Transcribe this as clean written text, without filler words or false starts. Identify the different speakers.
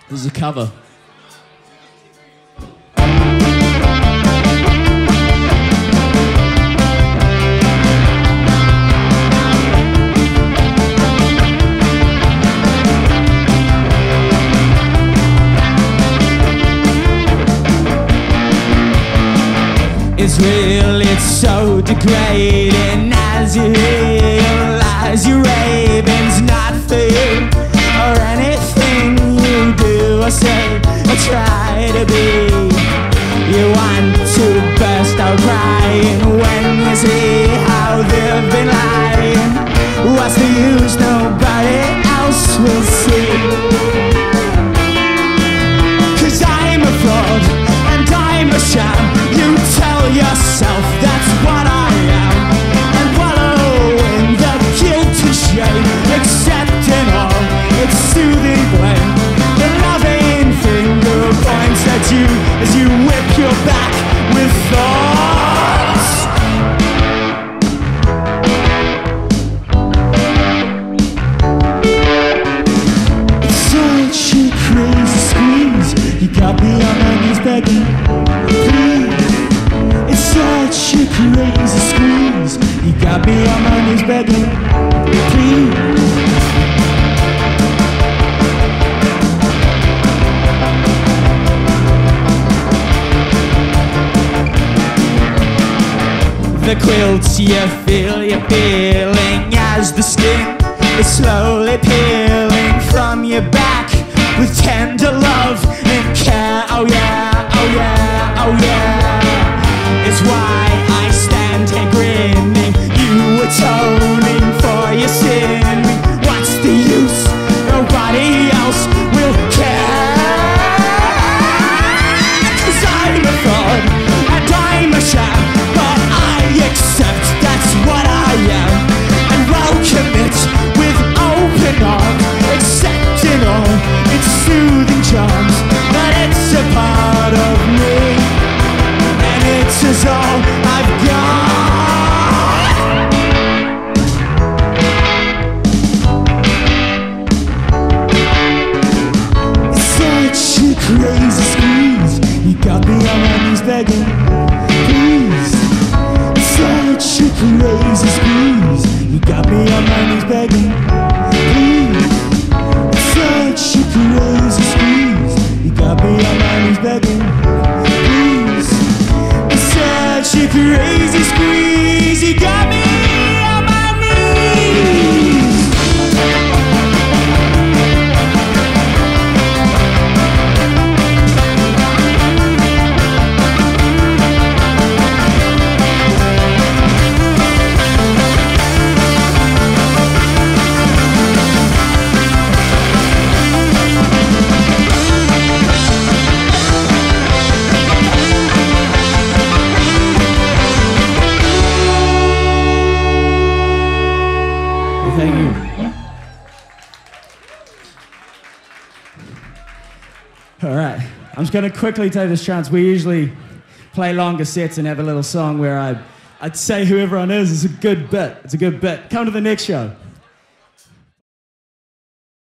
Speaker 1: This is a cover.
Speaker 2: It's real, it's so degrading. As you realize your raving's not for you, or anything you do or say or try to be. You want to burst out crying when you see how they've been lying. What's the use? Nobody else will see. 'Cause I'm a fraud and I'm a sham. You tell yourself that's what I am, and wallow in the guilt and shame, accepting all its soothing blame. The loving finger points at you as you whip your back with thoughts. It's such a crazy squeeze. You got me on my knees begging, please. It's such a crazy squeeze. You got me on my knees begging, please. The quilts you feel you're peeling as the skin is slowly peeling from your back with tender love and care. Oh yeah, oh yeah, oh yeah. It's why I stand here grinning. You atoning for your sin. What's the use? Nobody else will care. 'Cause I'm a fraud and I'm a sham, but I accept that's what I am, and welcome it with open arms, accepting all its soothing charms. That it's a part of me, and it's is all I've got. It's such a crazy squeeze. You got me on my knees begging, please. It's such a crazy squeeze. You got me on my knees begging, please. It's such a crazy squeeze. You got me on my knees begging, please. It's such a crazy squeeze. You got me on my knees.
Speaker 1: Thank you. All right, I'm just gonna quickly take this chance. We usually play longer sets and have a little song where I'd say who everyone is. It's a good bit. It's a good bit. Come to the next show.